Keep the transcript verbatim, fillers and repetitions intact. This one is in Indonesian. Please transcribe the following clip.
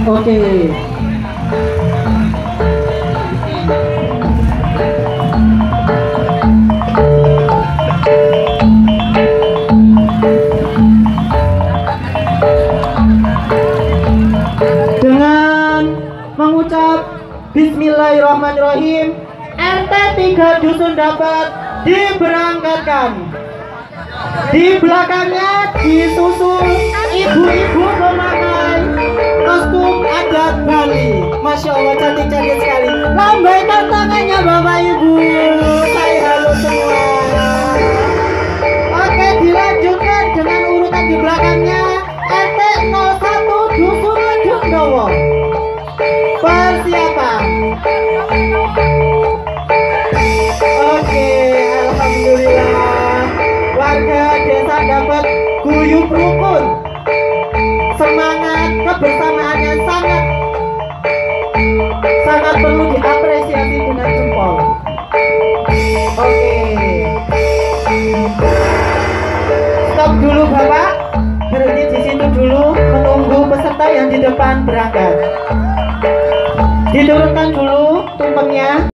Oke. Dengan mengucap Bismillahirrahmanirrahim, R T tiga dusun dapat diberangkatkan. Di belakangnya disusul ibu-ibu memakai kostum adat Bali. Masya Allah, cantik-cantik sekali. Lambaikan tangannya Bapak Ibu. Saya halo semua. Oke, dilanjutkan dengan urutan di belakangnya R T nol satu Dusun Jundowo. Persiapan. Oke, alhamdulillah. Warga desa dapat guyup rukun. Semangat kebersamaannya sangat sangat perlu diapresiasi dengan jempol. Oke. Stop dulu Bapak. Berhenti di situ dulu menunggu peserta yang di depan berangkat. Diturunkan dulu tumpengnya.